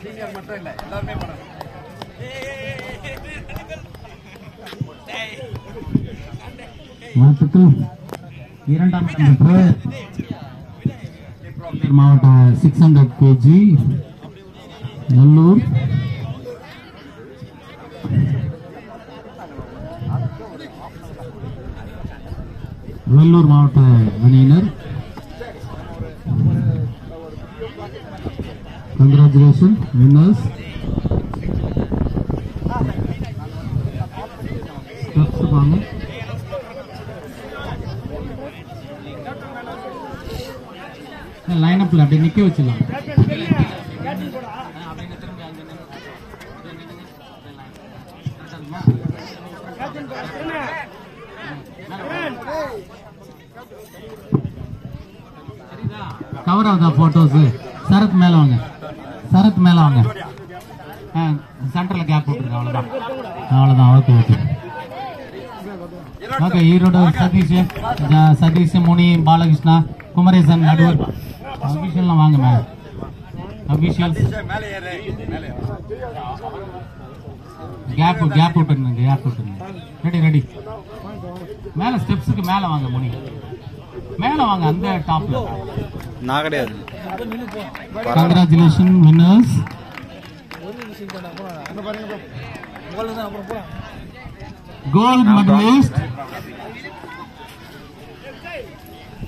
இரண்டாம் மாவட்டம் 600 kg நல்லூர் வெள்ளூர் மாவட்ட அணியினர் congratulations winners steps வாங்க லைன் அப்ல அப்படியே நிக்க வச்சிடலாம் கவர் ஆகுதா போட்டோஸ் சரத் மேல வாங்க சரத் மேல வாங்க சென்டர்ல கேப் போட்டுருங்க அவ்வளவுதான் okay okay okay Erode Sathish Muni Balakrishna Kumaresan நடுவர் அபிஷியல்லாம் வாங்க மேல அபிஷியல் கேப் விட்டுருங்க ரெடி ரெடி மேல ஸ்டெப்ஸுக்கு மேல வாங்க முனி மேல வாங்க அந்த டாப்ல நான் கிடையாது congratulations winners gold medalist